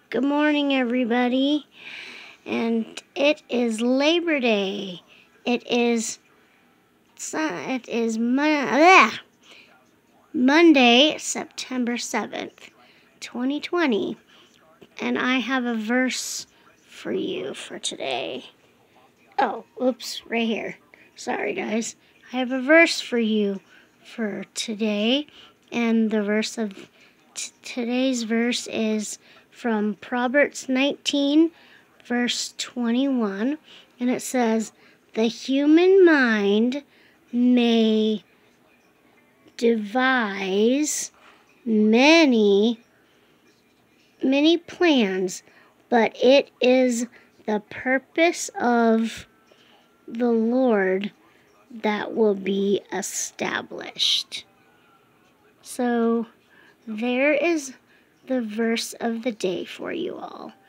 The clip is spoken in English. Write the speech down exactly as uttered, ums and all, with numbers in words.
Good morning, everybody. And it is Labor Day. It is it is Mon- Monday, September seventh, twenty twenty. And I have a verse for you for today. Oh, oops, right here. Sorry, guys. I have a verse for you for today. And the verse of t- today's verse is from Proverbs nineteen, verse twenty-one. And it says, "The human mind may devise many, many plans, but it is the purpose of the Lord that will be established." So there is the verse of the day for you all.